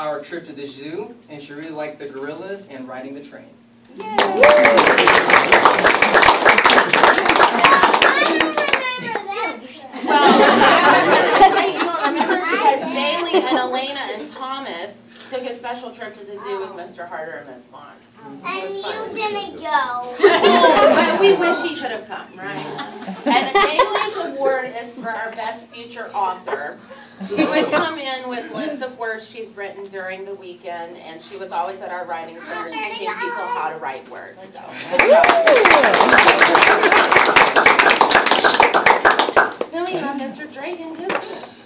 our trip to the zoo, and she really liked the gorillas and riding the train. Yay! Well, you don't remember because Bailey and Elena and Thomas took a special trip to the zoo with Mr. Harder and Ms. Vaughn. And you didn't go. But we wish he could have come, right? And Bailey's award is for our best future author. She would come in with lists of words she's written during the weekend, and she was always at our writing center teaching people how to write words. So, good job. Then we have Mr. Dragan Gibson.